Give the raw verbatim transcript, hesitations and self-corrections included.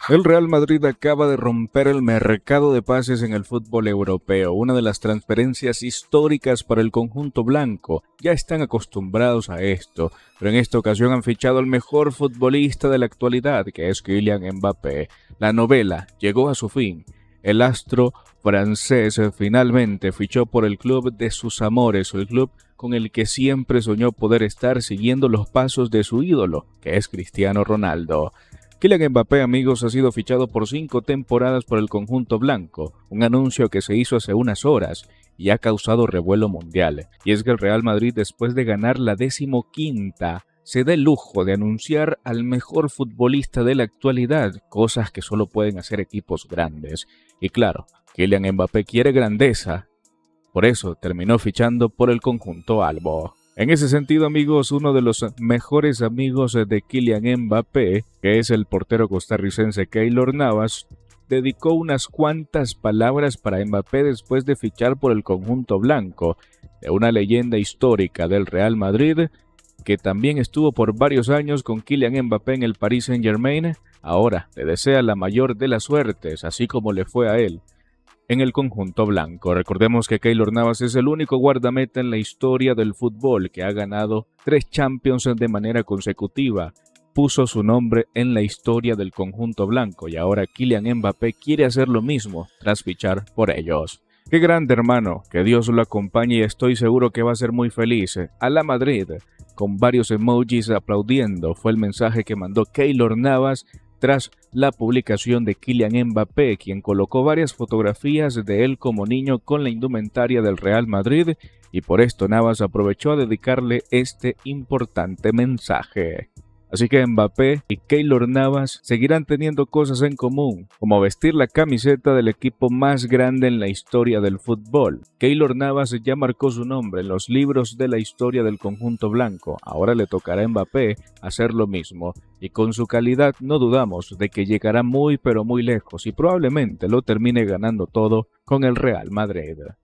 El Real Madrid acaba de romper el mercado de pases en el fútbol europeo, una de las transferencias históricas para el conjunto blanco. Ya están acostumbrados a esto, pero en esta ocasión han fichado al mejor futbolista de la actualidad, que es Kylian Mbappé. La novela llegó a su fin. El astro francés finalmente fichó por el club de sus amores, el club con el que siempre soñó poder estar siguiendo los pasos de su ídolo, que es Cristiano Ronaldo. Kylian Mbappé, amigos, ha sido fichado por cinco temporadas por el conjunto blanco, un anuncio que se hizo hace unas horas y ha causado revuelo mundial. Y es que el Real Madrid, después de ganar la decimoquinta, se da el lujo de anunciar al mejor futbolista de la actualidad, cosas que solo pueden hacer equipos grandes. Y claro, Kylian Mbappé quiere grandeza, por eso terminó fichando por el conjunto albo. En ese sentido, amigos, uno de los mejores amigos de Kylian Mbappé, que es el portero costarricense Keylor Navas, dedicó unas cuantas palabras para Mbappé después de fichar por el conjunto blanco, de una leyenda histórica del Real Madrid, que también estuvo por varios años con Kylian Mbappé en el Paris Saint-Germain. Ahora le desea la mayor de las suertes, así como le fue a él en el conjunto blanco. Recordemos que Keylor Navas es el único guardameta en la historia del fútbol que ha ganado tres Champions de manera consecutiva. Puso su nombre en la historia del conjunto blanco y ahora Kylian Mbappé quiere hacer lo mismo tras fichar por ellos. ¡Qué grande, hermano! Que Dios lo acompañe y estoy seguro que va a ser muy feliz. ¡A la Madrid! Con varios emojis aplaudiendo fue el mensaje que mandó Keylor Navas tras la publicación de Kylian Mbappé, quien colocó varias fotografías de él como niño con la indumentaria del Real Madrid, y por esto Navas aprovechó a dedicarle este importante mensaje. Así que Mbappé y Keylor Navas seguirán teniendo cosas en común, como vestir la camiseta del equipo más grande en la historia del fútbol. Keylor Navas ya marcó su nombre en los libros de la historia del conjunto blanco. Ahora le tocará a Mbappé hacer lo mismo, y con su calidad no dudamos de que llegará muy pero muy lejos y probablemente lo termine ganando todo con el Real Madrid.